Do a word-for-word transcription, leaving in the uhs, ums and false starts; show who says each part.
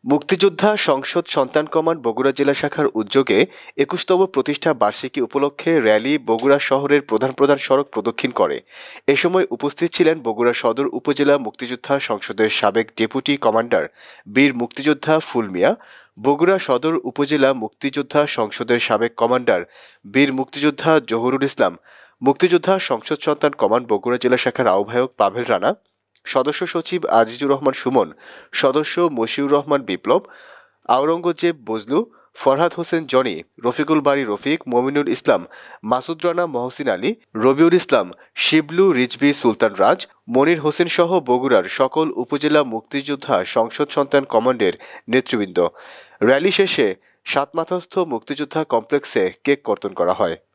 Speaker 1: মুক্তিযোদ্ধা সংসদ সন্তান কমান্ড বগুড়া জেলা শাখার উদ্যোগে একুশতম প্রতিষ্ঠা বার্ষিকী উপলক্ষে র্যালি বগুড়া শহরের প্রধান প্রধান সড়ক প্রদক্ষিণ করে। এ সময় উপস্থিত ছিলেন বগুড়া সদর উপজেলা মুক্তিযোদ্ধা সংসদের সাবেক ডেপুটি কমান্ডার বীর মুক্তিযোদ্ধা ফুল মিয়া, বগুড়া সদর উপজেলা মুক্তিযোদ্ধা সংসদের সাবেক কমান্ডার বীর মুক্তিযোদ্ধা জহুরুল ইসলাম, মুক্তিযোদ্ধা সংসদ সন্তান কমান্ড বগুড়া জেলা শাখার আহ্বায়ক পাভেল রানা, সদস্য সচিব আজিজুর রহমান সুমন, সদস্য মশিউর রহমান বিপ্লব, আওরঙ্গজেব বজলু, ফরহাদ হোসেন জনি, রফিকুল বারী রফিক, মমিনুল ইসলাম, মাসুদ রানা মহসিন আলী, রবিউল ইসলাম, শিবলু রিজভী সুলতান রাজ, মনির হোসেন সহ বগুড়ার সকল উপজেলা মুক্তিযোদ্ধা সংসদ সন্তান কমান্ডের নেতৃবৃন্দ। র্যালি শেষে সাতমাথাস্থ মুক্তিযোদ্ধা কমপ্লেক্সে কেক কর্তন করা হয়।